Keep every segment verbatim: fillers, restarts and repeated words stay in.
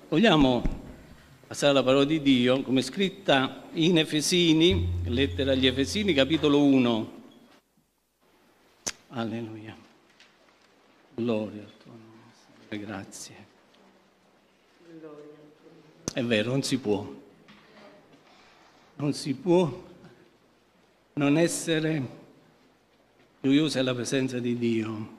Vogliamo passare alla parola di Dio, come è scritta in Efesini, lettera agli Efesini, capitolo uno. Alleluia. Gloria al tuo nome, Signore, grazie. È vero, non si può. Non si può non essere gioiosi alla presenza di Dio.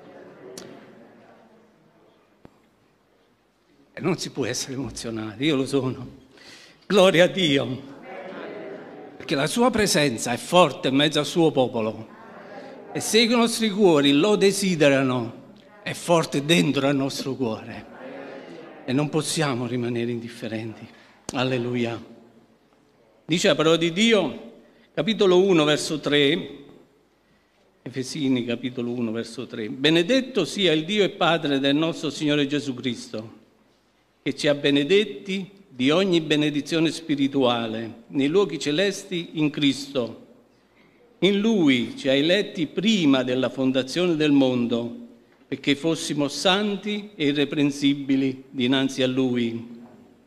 E non si può essere emozionati, io lo sono. Gloria a Dio, perché la sua presenza è forte in mezzo al suo popolo. E se i nostri cuori lo desiderano, è forte dentro al nostro cuore. E non possiamo rimanere indifferenti. Alleluia. Dice la parola di Dio, capitolo uno, verso tre, Efesini, capitolo uno, verso tre. Benedetto sia il Dio e Padre del nostro Signore Gesù Cristo, che ci ha benedetti di ogni benedizione spirituale nei luoghi celesti in Cristo. In Lui ci ha eletti prima della fondazione del mondo, perché fossimo santi e irreprensibili dinanzi a Lui.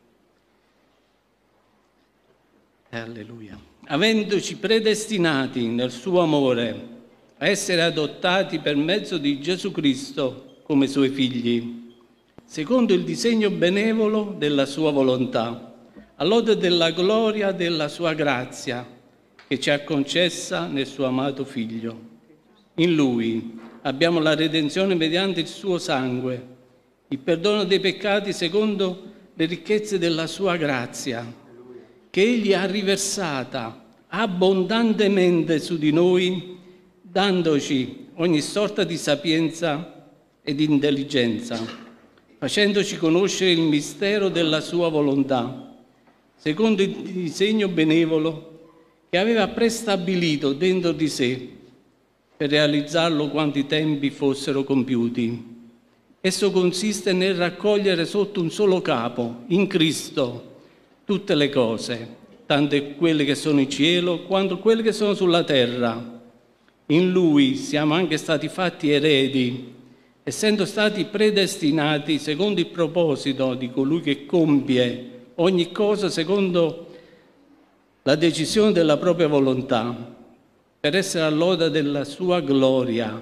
Alleluia. Avendoci predestinati nel suo amore a essere adottati per mezzo di Gesù Cristo come Suoi figli, secondo il disegno benevolo della sua volontà, all'ode della gloria della sua grazia, che ci ha concessa nel suo amato Figlio. In Lui abbiamo la redenzione mediante il suo sangue, il perdono dei peccati secondo le ricchezze della sua grazia, che Egli ha riversata abbondantemente su di noi, dandoci ogni sorta di sapienza e di intelligenza, facendoci conoscere il mistero della sua volontà, secondo il disegno benevolo che aveva prestabilito dentro di sé per realizzarlo quando i tempi fossero compiuti. Esso consiste nel raccogliere sotto un solo capo, in Cristo, tutte le cose, tanto quelle che sono in cielo quanto quelle che sono sulla terra. In Lui siamo anche stati fatti eredi, essendo stati predestinati secondo il proposito di colui che compie ogni cosa secondo la decisione della propria volontà, per essere all'oda della sua gloria.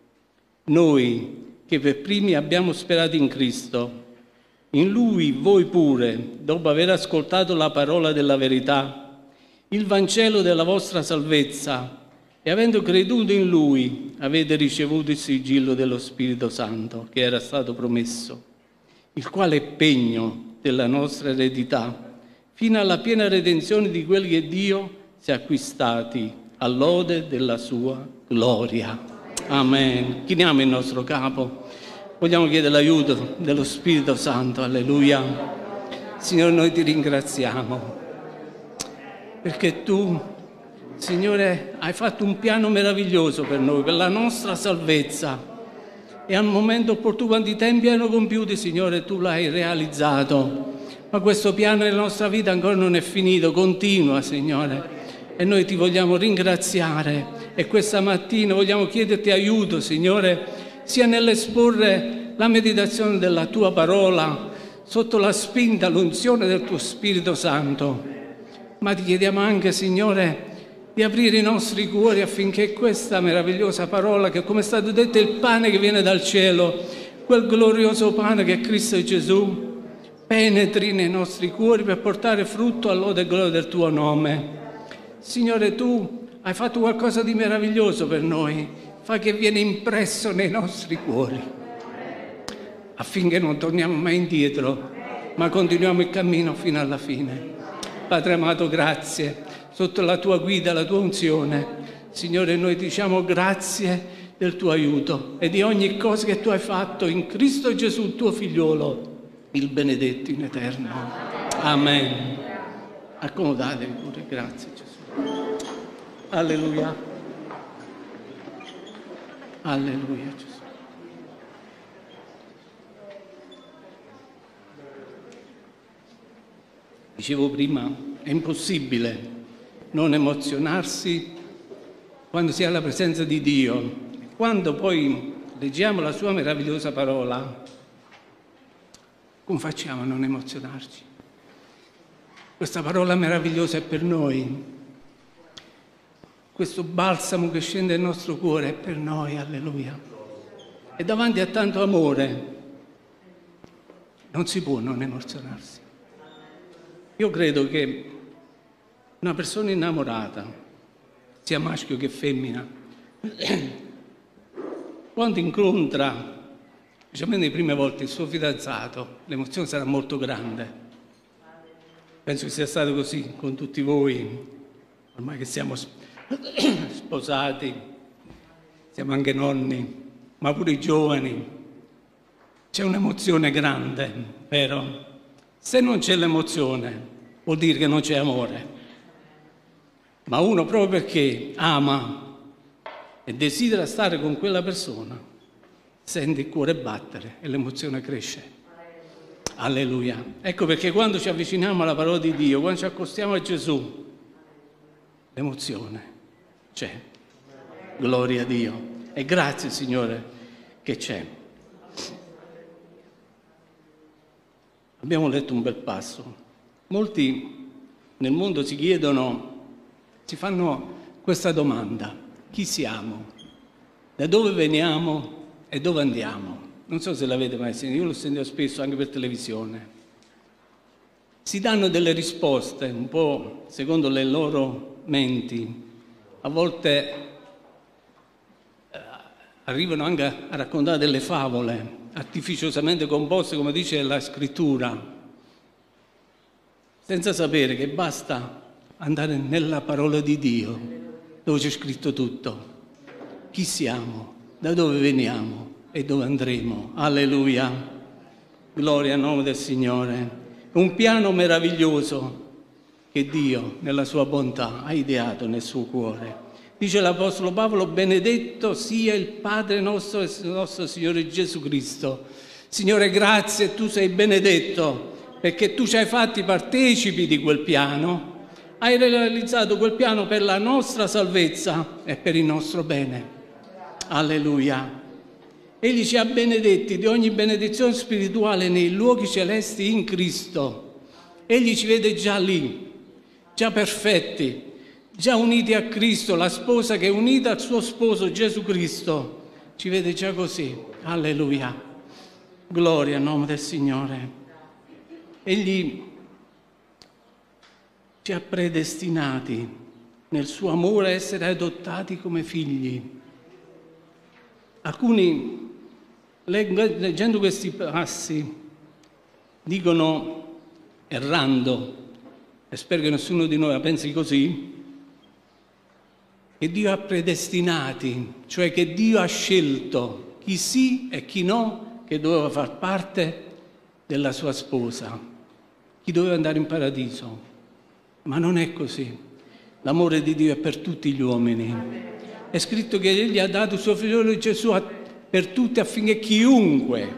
Noi, che per primi abbiamo sperato in Cristo, in Lui voi pure, dopo aver ascoltato la parola della verità, il Vangelo della vostra salvezza, e avendo creduto in Lui, avete ricevuto il sigillo dello Spirito Santo che era stato promesso, il quale è pegno della nostra eredità, fino alla piena redenzione di quelli che Dio si è acquistati all'ode della sua gloria. Amen. Chiniamo il nostro capo. Vogliamo chiedere l'aiuto dello Spirito Santo. Alleluia. Signore, noi ti ringraziamo perché tu, Signore, hai fatto un piano meraviglioso per noi, per la nostra salvezza. E al momento opportuno, quando i tempi erano compiuti, Signore, tu l'hai realizzato. Ma questo piano nella nostra vita ancora non è finito, continua, Signore. E noi ti vogliamo ringraziare. E questa mattina vogliamo chiederti aiuto, Signore, sia nell'esporre la meditazione della tua parola, sotto la spinta, l'unzione del tuo Spirito Santo. Ma ti chiediamo anche, Signore, di aprire i nostri cuori affinché questa meravigliosa parola, che come è stato detto è il pane che viene dal cielo, quel glorioso pane che è Cristo Gesù, penetri nei nostri cuori per portare frutto all'ode e gloria del tuo nome. Signore, tu hai fatto qualcosa di meraviglioso per noi, fa che viene impresso nei nostri cuori, affinché non torniamo mai indietro, ma continuiamo il cammino fino alla fine. Padre amato, grazie, sotto la tua guida, la tua unzione. Signore, noi diciamo grazie del tuo aiuto e di ogni cosa che tu hai fatto in Cristo Gesù, tuo figliolo, il benedetto in eterno. Amen. Accomodatevi pure, grazie Gesù. Alleluia. Alleluia Gesù. Dicevo prima, è impossibile non emozionarsi quando si ha la presenza di Dio. Quando poi leggiamo la sua meravigliosa parola, Come facciamo a non emozionarci? Questa parola meravigliosa è per noi. Questo balsamo che scende nel nostro cuore è per noi, alleluia. E davanti a tanto amore non si può non emozionarsi. Io credo che una persona innamorata, sia maschio che femmina, quando incontra, specialmente le prime volte, il suo fidanzato, l'emozione sarà molto grande. Penso che sia stato così con tutti voi, ormai che siamo sposati, siamo anche nonni, ma pure i giovani. C'è un'emozione grande, vero? Se non c'è l'emozione, vuol dire che non c'è amore. Ma uno, proprio perché ama e desidera stare con quella persona, sente il cuore battere e l'emozione cresce. Alleluia. Ecco perché quando ci avviciniamo alla parola di Dio, quando ci accostiamo a Gesù, l'emozione c'è. Gloria a Dio. E grazie, Signore, che c'è. Abbiamo letto un bel passo. Molti nel mondo si chiedono, si fanno questa domanda: chi siamo? Da dove veniamo e dove andiamo? Non so se l'avete mai sentito, io l'ho sentito spesso anche per televisione. Si danno delle risposte un po' secondo le loro menti, a volte eh, arrivano anche a, a raccontare delle favole artificiosamente composte, come dice la scrittura, senza sapere che basta andare nella parola di Dio, dove c'è scritto tutto. Chi siamo, da dove veniamo e dove andremo. Alleluia. Gloria al nome del Signore. Un piano meraviglioso che Dio, nella sua bontà, ha ideato nel suo cuore. Dice l'Apostolo Paolo: benedetto sia il Padre nostro e il nostro Signore Gesù Cristo. Signore, grazie, tu sei benedetto, perché tu ci hai fatti partecipi di quel piano. Hai realizzato quel piano per la nostra salvezza e per il nostro bene. Alleluia. Egli ci ha benedetti di ogni benedizione spirituale nei luoghi celesti in Cristo. Egli ci vede già lì, già perfetti, già uniti a Cristo, la sposa che è unita al suo sposo Gesù Cristo. Ci vede già così. Alleluia. Gloria al nome del Signore. Egli ci ha predestinati nel suo amore a essere adottati come figli. Alcuni, leggendo questi passi, dicono, errando, e spero che nessuno di noi la pensi così, che Dio ha predestinati, cioè che Dio ha scelto chi sì e chi no, che doveva far parte della sua sposa, chi doveva andare in paradiso. Ma non è così. L'amore di Dio è per tutti gli uomini. È scritto che Egli ha dato il suo figliolo Gesù a, per tutti, affinché chiunque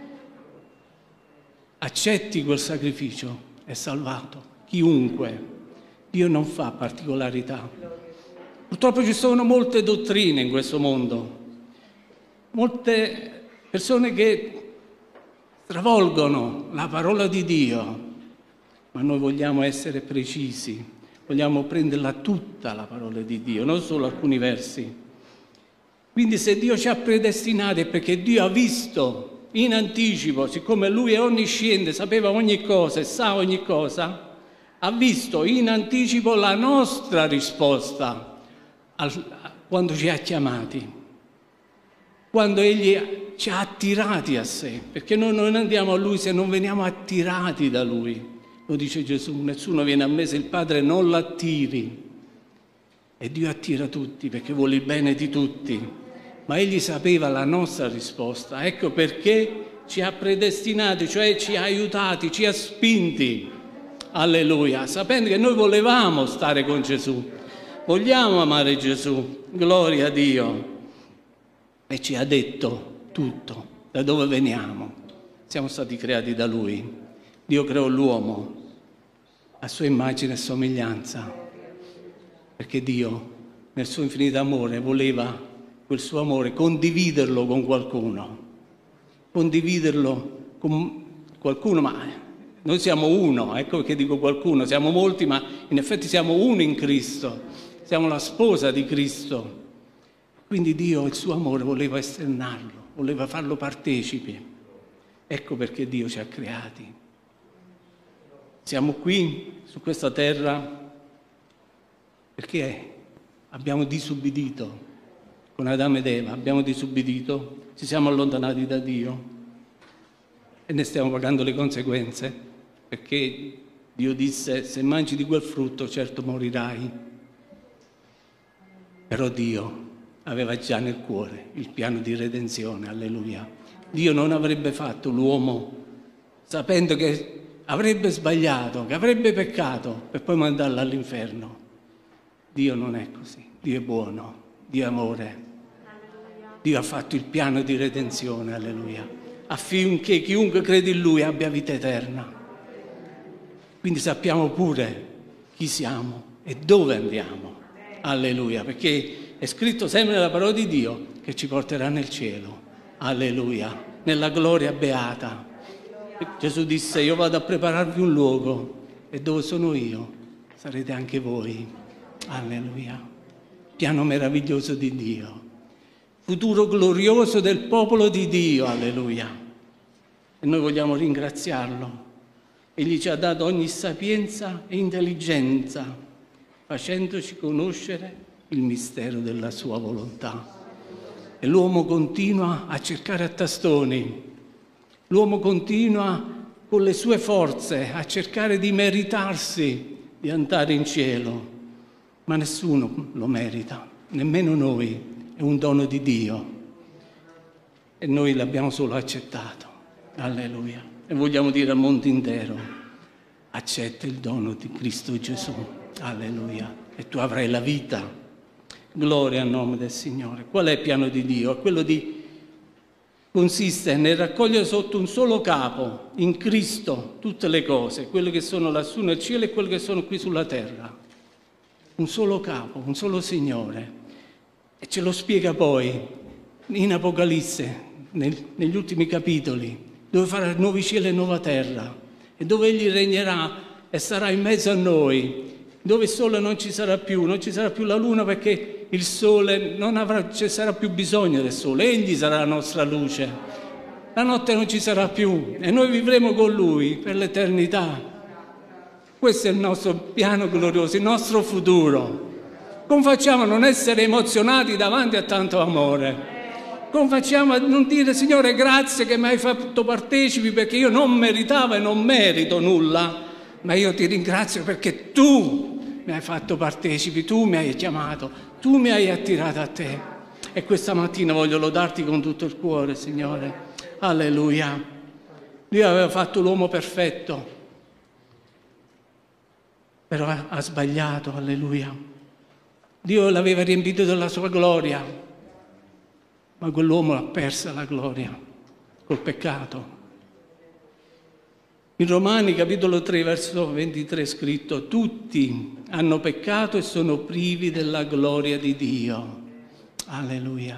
accetti quel sacrificio è salvato. Chiunque. Dio non fa particolarità. Purtroppo ci sono molte dottrine in questo mondo, molte persone che stravolgono la parola di Dio, ma noi vogliamo essere precisi, vogliamo prenderla tutta la parola di Dio, non solo alcuni versi. Quindi se Dio ci ha predestinati è perché Dio ha visto in anticipo, siccome Lui è onnisciente, sapeva ogni cosa e sa ogni cosa, ha visto in anticipo la nostra risposta al, quando ci ha chiamati, quando Egli ci ha attirati a sé, perché noi non andiamo a Lui se non veniamo attirati da Lui. Lo dice Gesù: nessuno viene a me se il Padre non l'attiri. E Dio attira tutti perché vuole il bene di tutti. Ma Egli sapeva la nostra risposta. Ecco perché ci ha predestinati, cioè ci ha aiutati, ci ha spinti. Alleluia. Sapendo che noi volevamo stare con Gesù. Vogliamo amare Gesù. Gloria a Dio. E ci ha detto tutto. Da dove veniamo? Siamo stati creati da Lui. Dio creò l'uomo a sua immagine e somiglianza, perché Dio, nel suo infinito amore, voleva quel suo amore condividerlo con qualcuno, condividerlo con qualcuno, ma noi siamo uno, ecco perché dico qualcuno, siamo molti, ma in effetti siamo uno in Cristo, siamo la sposa di Cristo. Quindi Dio, il suo amore, voleva esternarlo, voleva farlo partecipe. Ecco perché Dio ci ha creati. Siamo qui, su questa terra, perché abbiamo disubbidito. Con Adamo ed Eva abbiamo disubbidito, ci siamo allontanati da Dio e ne stiamo pagando le conseguenze, perché Dio disse: se mangi di quel frutto certo morirai. Però Dio aveva già nel cuore il piano di redenzione, alleluia. Dio non avrebbe fatto l'uomo sapendo che avrebbe sbagliato, che avrebbe peccato, per poi mandarlo all'inferno. Dio non è così, Dio è buono, Dio è amore. Dio ha fatto il piano di redenzione, alleluia, affinché chiunque crede in Lui abbia vita eterna. Quindi sappiamo pure chi siamo e dove andiamo, alleluia, perché è scritto sempre nella parola di Dio che ci porterà nel cielo, alleluia, nella gloria beata. Gesù disse: io vado a prepararvi un luogo e dove sono io sarete anche voi, alleluia. Piano meraviglioso di Dio, futuro glorioso del popolo di Dio, alleluia. E noi vogliamo ringraziarlo. Egli ci ha dato ogni sapienza e intelligenza, facendoci conoscere il mistero della sua volontà. E l'uomo continua a cercare a tastoni, l'uomo continua con le sue forze a cercare di meritarsi di andare in cielo, ma nessuno lo merita, nemmeno noi. È un dono di Dio e noi l'abbiamo solo accettato, alleluia. E vogliamo dire al mondo intero: accetta il dono di Cristo Gesù, alleluia, e tu avrai la vita. Gloria al nome del Signore. Qual è il piano di Dio? È quello di consiste nel raccogliere sotto un solo capo, in Cristo, tutte le cose, quelle che sono lassù nel cielo e quelle che sono qui sulla terra. Un solo capo, un solo Signore. E ce lo spiega poi in Apocalisse, nel, negli ultimi capitoli, dove farà nuovi cieli e nuova terra, e dove Egli regnerà e sarà in mezzo a noi, dove il sole non ci sarà più, non ci sarà più la luna, perché il sole non avrà, ci sarà più bisogno del sole, Egli sarà la nostra luce. La notte non ci sarà più e noi vivremo con Lui per l'eternità. Questo è il nostro piano glorioso, il nostro futuro. Come facciamo a non essere emozionati davanti a tanto amore? Come facciamo a non dire: Signore, grazie che mi hai fatto partecipi, perché io non meritavo e non merito nulla, ma io ti ringrazio perché tu mi hai fatto partecipi, tu mi hai chiamato, tu mi hai attirato a te. E questa mattina voglio lodarti con tutto il cuore, Signore. Alleluia. Dio aveva fatto l'uomo perfetto, però ha sbagliato, alleluia. Dio l'aveva riempito della sua gloria, ma quell'uomo ha persa la gloria col peccato. In Romani capitolo tre verso ventitré è scritto: tutti hanno peccato e sono privi della gloria di Dio. Alleluia.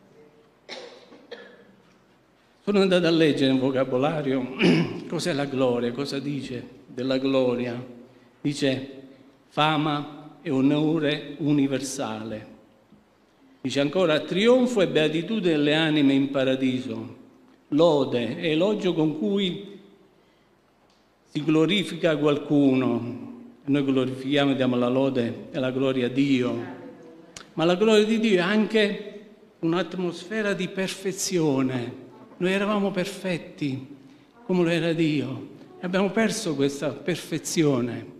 Sono andato a leggere un vocabolario. Cos'è la gloria? Cosa dice della gloria? Dice fama e onore universale. Dice ancora: trionfo e beatitudine delle anime in paradiso, lode e elogio con cui si glorifica qualcuno. Noi glorifichiamo e diamo la lode e la gloria a Dio, ma la gloria di Dio è anche un'atmosfera di perfezione. Noi eravamo perfetti come lo era Dio e abbiamo perso questa perfezione.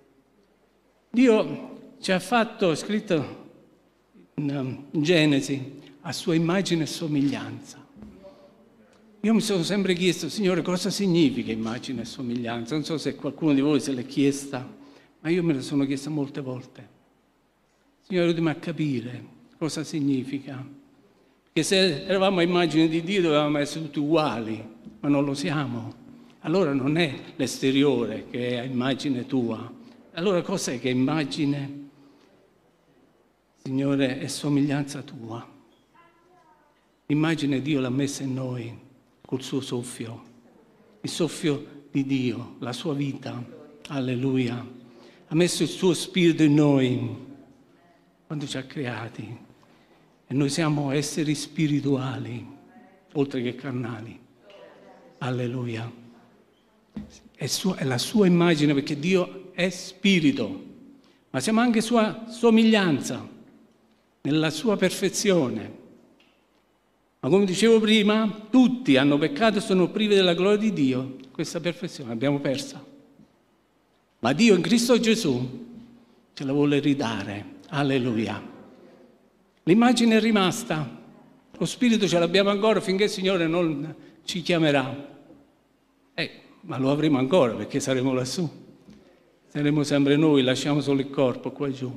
Dio ci ha fatto, è scritto in Genesi, a sua immagine e somiglianza. Io mi sono sempre chiesto: Signore, cosa significa immagine e somiglianza? Non so se qualcuno di voi se l'è chiesta, ma io me la sono chiesta molte volte. Signore, aiutami a capire cosa significa. Perché se eravamo a immagine di Dio dovevamo essere tutti uguali, ma non lo siamo. Allora non è l'esteriore che è a immagine tua. Allora cos'è che immagine, Signore, è somiglianza tua? L'immagine Dio l'ha messa in noi col suo soffio. il soffio di Dio, la sua vita. Alleluia. Ha messo il suo spirito in noi quando ci ha creati. E noi siamo esseri spirituali, oltre che carnali. Alleluia. È, sua, è la sua immagine, perché Dio è spirito, ma siamo anche sua somiglianza, nella sua perfezione. Ma come dicevo prima, tutti hanno peccato e sono privi della gloria di Dio. Questa perfezione l'abbiamo persa. Ma Dio in Cristo Gesù ce la vuole ridare. Alleluia. L'immagine è rimasta. Lo spirito ce l'abbiamo ancora finché il Signore non ci chiamerà. Eh, ma lo avremo ancora perché saremo lassù. Saremo sempre noi, lasciamo solo il corpo qua giù.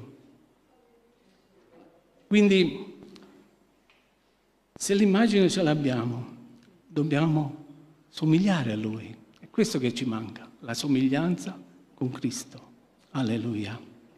Quindi, se l'immagine ce l'abbiamo, dobbiamo somigliare a Lui. È questo che ci manca, la somiglianza con Cristo. Alleluia.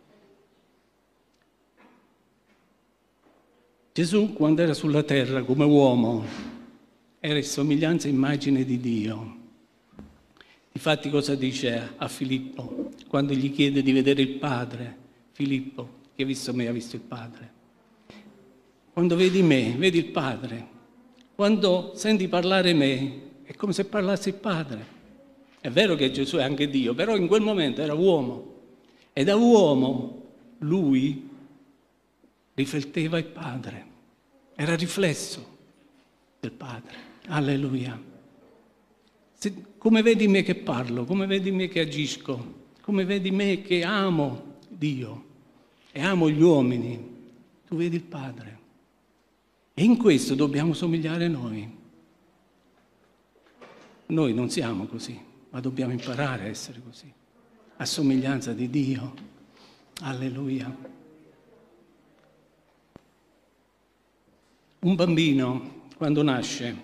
Gesù, quando era sulla terra come uomo, era in somiglianza e immagine di Dio. Difatti cosa dice a Filippo? Quando gli chiede di vedere il Padre, Filippo, chi ha visto me ha visto il Padre. Quando vedi me, vedi il Padre. Quando senti parlare me, è come se parlassi il Padre. È vero che Gesù è anche Dio, però in quel momento era uomo. E da uomo lui rifletteva il Padre. Era riflesso del Padre. Alleluia. Se, come vedi me che parlo, come vedi me che agisco, come vedi me che amo Dio e amo gli uomini, tu vedi il Padre. E in questo dobbiamo somigliare noi. Noi non siamo così, ma dobbiamo imparare a essere così, a somiglianza di Dio. Alleluia. Un bambino, quando nasce,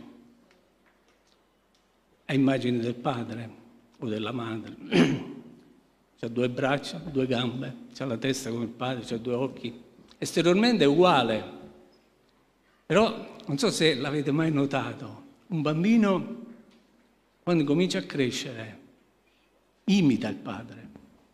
ha immagine del padre o della madre. C'ha due braccia, due gambe, c'ha la testa come il padre, c'ha due occhi. Esteriormente è uguale. Però, non so se l'avete mai notato, un bambino, quando comincia a crescere, imita il padre.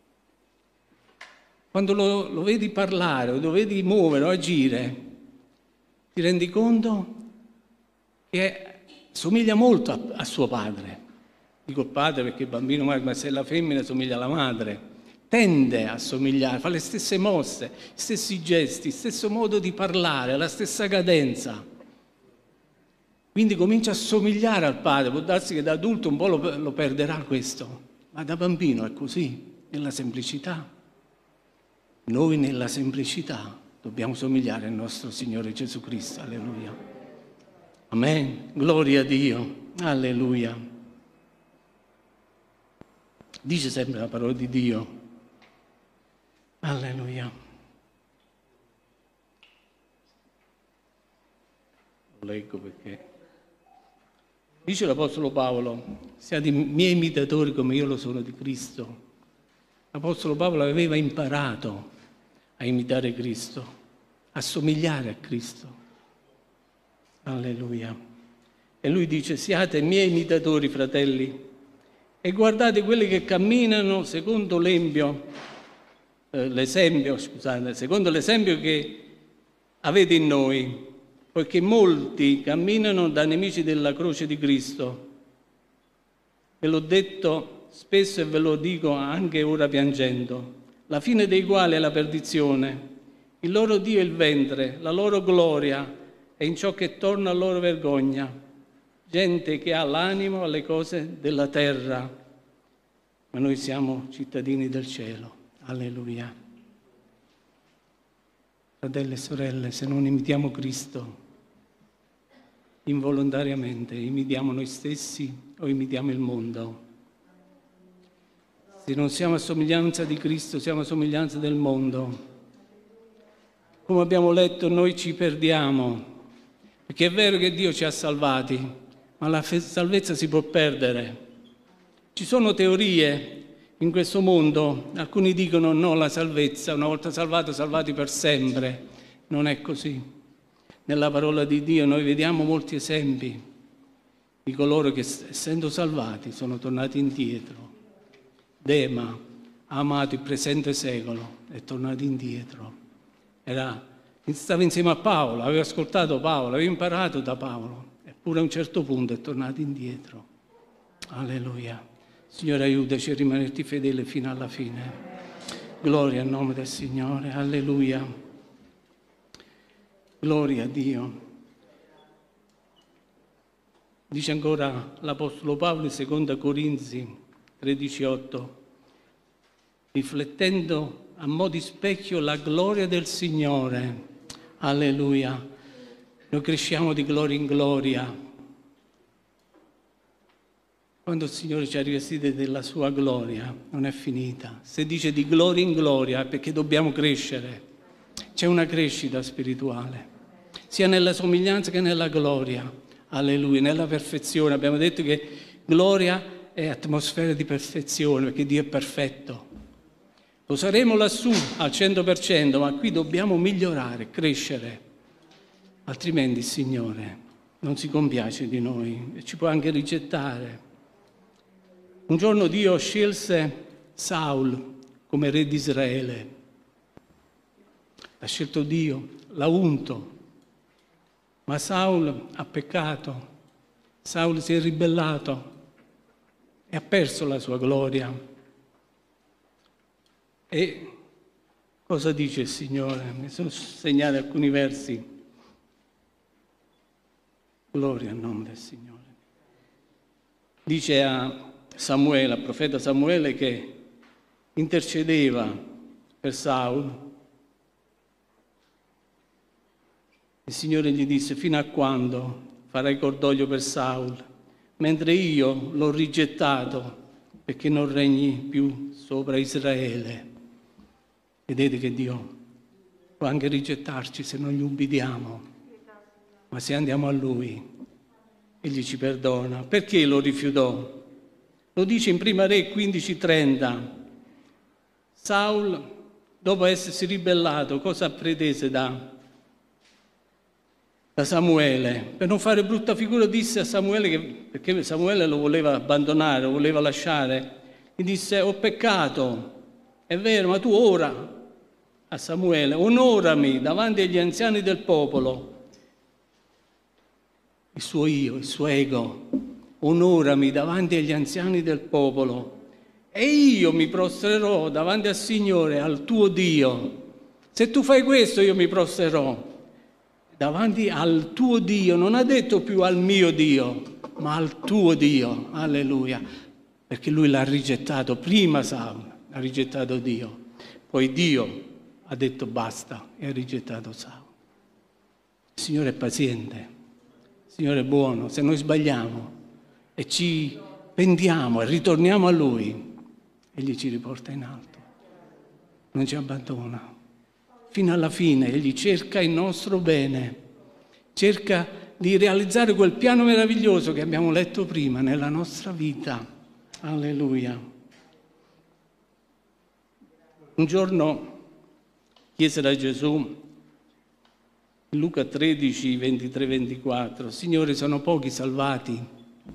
Quando lo, lo vedi parlare o lo vedi muovere o agire, ti rendi conto che somiglia molto a, a suo padre. Dico il padre perché il bambino, ma se la femmina somiglia alla madre, tende a somigliare, fa le stesse mosse, gli stessi gesti, il stesso modo di parlare, la stessa cadenza. Quindi comincia a somigliare al padre. Può darsi che da adulto un po' lo, lo perderà questo, ma da bambino è così, nella semplicità. Noi nella semplicità dobbiamo somigliare al nostro Signore Gesù Cristo. Alleluia. Amen. Gloria a Dio. Alleluia. Dice sempre la parola di Dio. Alleluia. Lo leggo perché dice l'Apostolo Paolo: siate miei imitatori come io lo sono di Cristo. L'Apostolo Paolo aveva imparato a imitare Cristo, a somigliare a Cristo. Alleluia. E lui dice: siate miei imitatori, fratelli, e guardate quelli che camminano secondo l'empio, eh, l'esempio, scusate, secondo l'esempio che avete in noi, poiché molti camminano da nemici della croce di Cristo. Ve l'ho detto spesso e ve lo dico anche ora piangendo, la fine dei quali è la perdizione. Il loro Dio è il ventre, la loro gloria è in ciò che torna a loro vergogna. Gente che ha l'animo alle cose della terra, ma noi siamo cittadini del cielo. Alleluia. Fratelli e sorelle, se non imitiamo Cristo, involontariamente imitiamo noi stessi o imitiamo il mondo. Se non siamo a somiglianza di Cristo, siamo a somiglianza del mondo. Come abbiamo letto, noi ci perdiamo, perché è vero che Dio ci ha salvati, ma la salvezza si può perdere. Ci sono teorie in questo mondo, alcuni dicono no, la salvezza, una volta salvato, salvati per sempre. Non è così. Nella parola di Dio noi vediamo molti esempi di coloro che, essendo salvati, sono tornati indietro. Dema ha amato il presente secolo, è tornato indietro. Era, stava insieme a Paolo, aveva ascoltato Paolo, aveva imparato da Paolo, eppure a un certo punto è tornato indietro. Alleluia. Signore, aiutaci a rimanerti fedele fino alla fine. Gloria al nome del Signore. Alleluia. Gloria a Dio. Dice ancora l'Apostolo Paolo in seconda Corinzi tredici otto, riflettendo a mo' di specchio la gloria del Signore. Alleluia. Noi cresciamo di gloria in gloria. Quando il Signore ci ha rivestiti della sua gloria, non è finita. Se dice di gloria in gloria è perché dobbiamo crescere. C'è una crescita spirituale, sia nella somiglianza che nella gloria. Alleluia, nella perfezione. Abbiamo detto che gloria è atmosfera di perfezione, perché Dio è perfetto. Lo saremo lassù al cento per cento, ma qui dobbiamo migliorare, crescere. Altrimenti il Signore non si compiace di noi e ci può anche rigettare. Un giorno Dio scelse Saul come re di Israele. L'ha scelto Dio, l'ha unto. Ma Saul ha peccato, Saul si è ribellato e ha perso la sua gloria. E cosa dice il Signore? Mi sono segnati alcuni versi. Gloria al nome del Signore. Dice a Samuele, al profeta Samuele, che intercedeva per Saul. Il Signore gli disse: fino a quando farai cordoglio per Saul, mentre io l'ho rigettato perché non regni più sopra Israele. Vedete che Dio può anche rigettarci se non gli ubbidiamo, ma se andiamo a Lui, Egli ci perdona. Perché lo rifiutò? Lo dice in Prima Re quindici trenta. Saul, dopo essersi ribellato, cosa pretese da, da Samuele? Per non fare brutta figura disse a Samuele, che, perché Samuele lo voleva abbandonare, lo voleva lasciare, gli disse: ho peccato, è vero, ma tu ora a Samuele, onorami davanti agli anziani del popolo. Il suo io, il suo ego, onorami davanti agli anziani del popolo e io mi prostrerò davanti al Signore, al tuo Dio. Se tu fai questo io mi prostrerò davanti al tuo Dio. Non ha detto più al mio Dio, ma al tuo Dio. Alleluia. Perché lui l'ha rigettato. Prima Saul ha rigettato Dio, poi Dio ha detto basta e ha rigettato Saul. Il Signore è paziente, il Signore è buono. Se noi sbagliamo e ci pentiamo e ritorniamo a Lui, Egli ci riporta in alto, non ci abbandona. Fino alla fine Egli cerca il nostro bene, cerca di realizzare quel piano meraviglioso che abbiamo letto prima nella nostra vita. Alleluia. Un giorno chiesero a Gesù, in Luca tredici, ventitré ventiquattro, Signore, sono pochi salvati?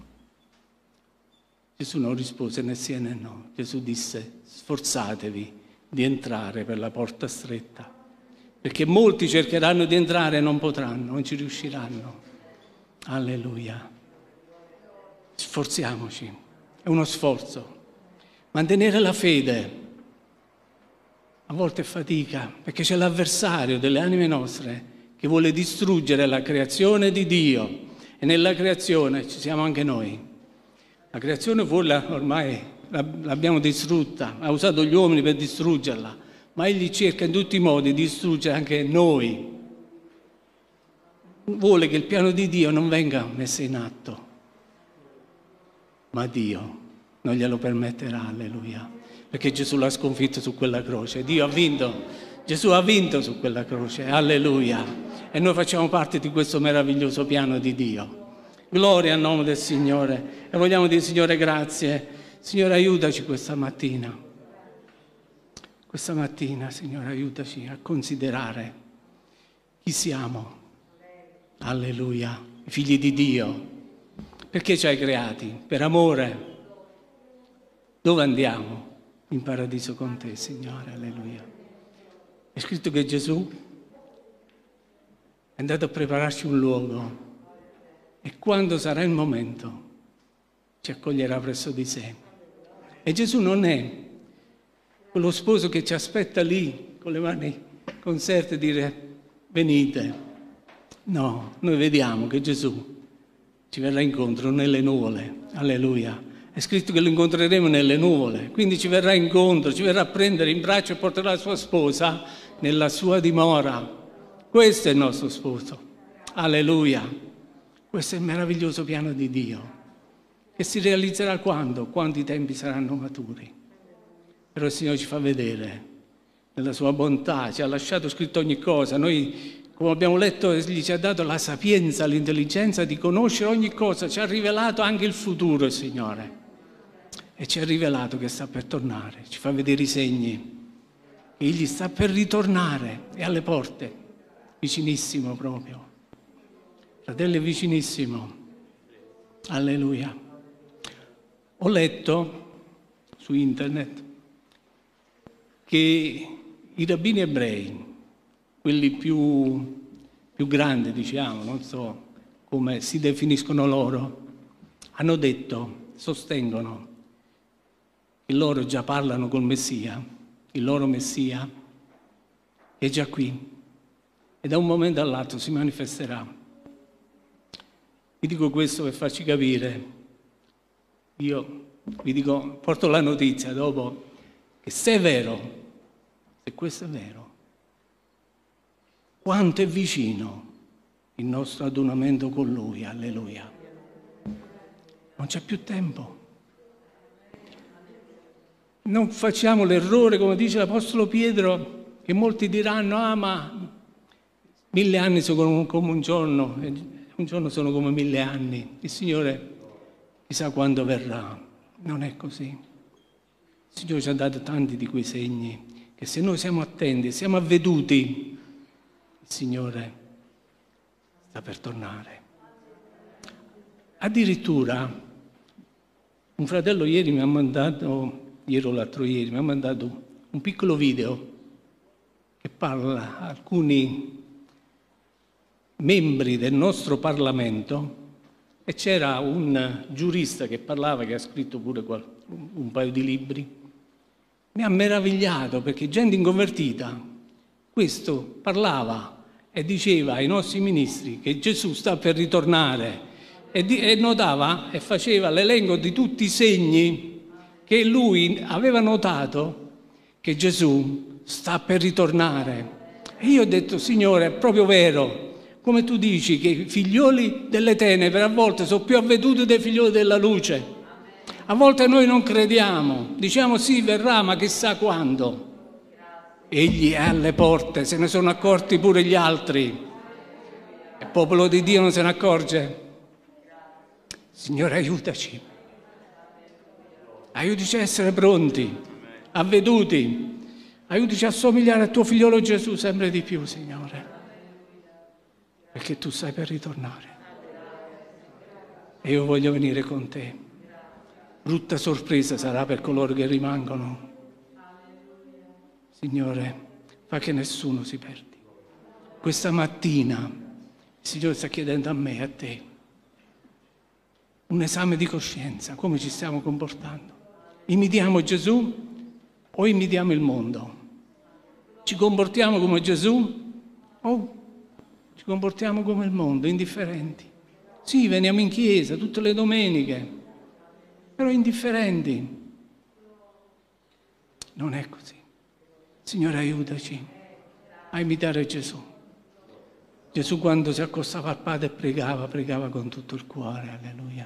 Gesù non rispose né sì né no. Gesù disse: sforzatevi di entrare per la porta stretta, perché molti cercheranno di entrare e non potranno, non ci riusciranno. Alleluia. Sforziamoci, è uno sforzo. Mantenere la fede a volte è fatica, perché c'è l'avversario delle anime nostre che vuole distruggere la creazione di Dio, e nella creazione ci siamo anche noi. La creazione vuole, ormai l'abbiamo distrutta, ha usato gli uomini per distruggerla, ma Egli cerca in tutti i modi di distruggere anche noi. Vuole che il piano di Dio non venga messo in atto, ma Dio non glielo permetterà, alleluia, perché Gesù l'ha sconfitto su quella croce. Dio ha vinto, Gesù ha vinto su quella croce, alleluia, e noi facciamo parte di questo meraviglioso piano di Dio. Gloria al nome del Signore. E vogliamo dire: Signore, grazie. Signore, aiutaci questa mattina. Questa mattina, Signore, aiutaci a considerare chi siamo. Alleluia. I figli di Dio. Perché ci hai creati? Per amore. Dove andiamo? In paradiso con te, Signore, alleluia. È scritto che Gesù è andato a prepararci un luogo e quando sarà il momento ci accoglierà presso di sé. E Gesù non è quello sposo che ci aspetta lì con le mani conserte e dire venite. No, noi vediamo che Gesù ci verrà incontro nelle nuvole, alleluia. È scritto che lo incontreremo nelle nuvole, quindi ci verrà incontro, ci verrà a prendere in braccio e porterà la sua sposa nella sua dimora. Questo è il nostro sposo, alleluia. Questo è il meraviglioso piano di Dio, che si realizzerà quando? Quando i tempi saranno maturi. Però il Signore ci fa vedere, nella sua bontà, ci ha lasciato scritto ogni cosa. Noi, come abbiamo letto, Egli ci ha dato la sapienza, l'intelligenza di conoscere ogni cosa, ci ha rivelato anche il futuro, il Signore. E ci ha rivelato che sta per tornare, ci fa vedere i segni, che Egli sta per ritornare, è alle porte, vicinissimo proprio. Fratello, è vicinissimo, alleluia. Ho letto su internet che i rabbini ebrei, quelli più, più grandi, diciamo, non so come si definiscono loro, hanno detto, sostengono, che loro già parlano col Messia, il loro Messia è già qui e da un momento all'altro si manifesterà. Vi dico questo per farci capire, io vi dico, porto la notizia dopo, che se è vero, se questo è vero, quanto è vicino il nostro adunamento con Lui, alleluia. Non c'è più tempo. Non facciamo l'errore, come dice l'Apostolo Pietro, che molti diranno, ah ma mille anni sono come un giorno, e un giorno sono come mille anni. Il Signore chissà quando verrà. Non è così. Il Signore ci ha dato tanti di quei segni, che se noi siamo attenti, siamo avveduti, il Signore sta per tornare. Addirittura un fratello ieri mi ha mandato, ieri o l'altro ieri, mi ha mandato un piccolo video che parla a alcuni membri del nostro Parlamento e c'era un giurista che parlava, che ha scritto pure un paio di libri. Mi ha meravigliato perché gente inconvertita, questo parlava e diceva ai nostri ministri che Gesù sta per ritornare e, di, e notava e faceva l'elenco di tutti i segni che lui aveva notato che Gesù sta per ritornare. E io ho detto, Signore, è proprio vero, come tu dici che i figlioli delle tenebre a volte sono più avveduti dei figlioli della luce. A volte noi non crediamo, diciamo sì, verrà, ma chissà quando. Egli è alle porte, se ne sono accorti pure gli altri. Il popolo di Dio non se ne accorge. Signore, aiutaci. Aiutaci a essere pronti, avveduti. Aiutaci a somigliare a tuo figliolo Gesù sempre di più, Signore. Perché tu stai per ritornare. E io voglio venire con te. Brutta sorpresa sarà per coloro che rimangono. Signore, fa che nessuno si perdi. Questa mattina il Signore sta chiedendo a me e a te un esame di coscienza, come ci stiamo comportando. Imitiamo Gesù o imitiamo il mondo? Ci comportiamo come Gesù o ci comportiamo come il mondo, indifferenti? Sì, veniamo in chiesa tutte le domeniche, però indifferenti. Non è così. Signore, aiutaci a imitare Gesù. Gesù quando si accostava al Padre e pregava, pregava con tutto il cuore, alleluia.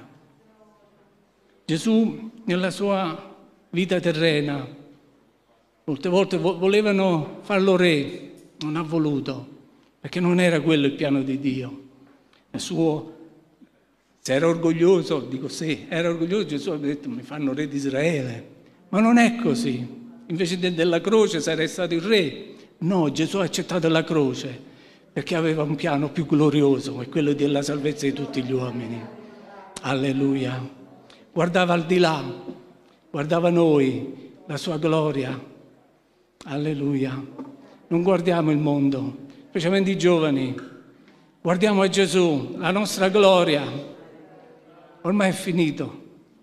Gesù nella sua vita terrena, molte volte volevano farlo re, non ha voluto, perché non era quello il piano di Dio. Il suo, se era orgoglioso, dico sì, era orgoglioso, Gesù ha detto mi fanno re di Israele, ma non è così. Invece de- della croce sarei stato il re. No, Gesù ha accettato la croce perché aveva un piano più glorioso, è quello della salvezza di tutti gli uomini. Alleluia. Guardava al di là, guardava noi, la sua gloria. Alleluia. Non guardiamo il mondo, specialmente i giovani. Guardiamo a Gesù, la nostra gloria. Ormai è finito.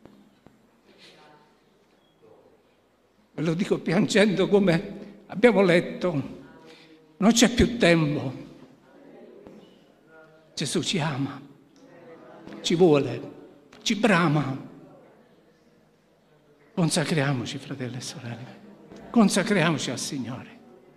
Ve lo dico piangendo come abbiamo letto. Non c'è più tempo. Gesù ci ama, ci vuole, ci brama. Consacriamoci, fratelli e sorelle. Consacriamoci al Signore.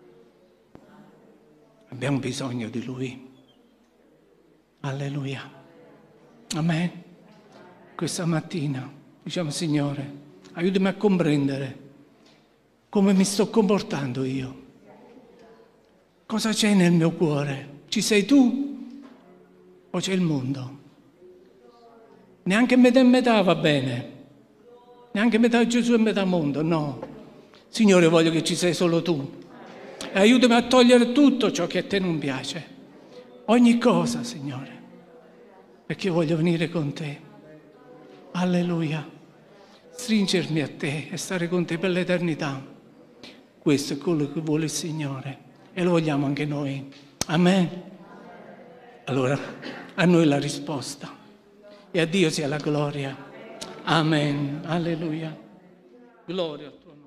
Abbiamo bisogno di Lui. Alleluia. Amen. Questa mattina diciamo: Signore, aiutami a comprendere come mi sto comportando io. Cosa c'è nel mio cuore? Ci sei tu o c'è il mondo? Neanche metà e metà va bene. Neanche metà Gesù e metà mondo, no. Signore, voglio che ci sei solo tu. E aiutami a togliere tutto ciò che a te non piace. Ogni cosa, Signore. Perché io voglio venire con te. Alleluia. Stringermi a te e stare con te per l'eternità. Questo è quello che vuole il Signore. E lo vogliamo anche noi. Amen. Allora, a noi la risposta. E a Dio sia la gloria. Amen. Alleluia. Gloria al tuo nome.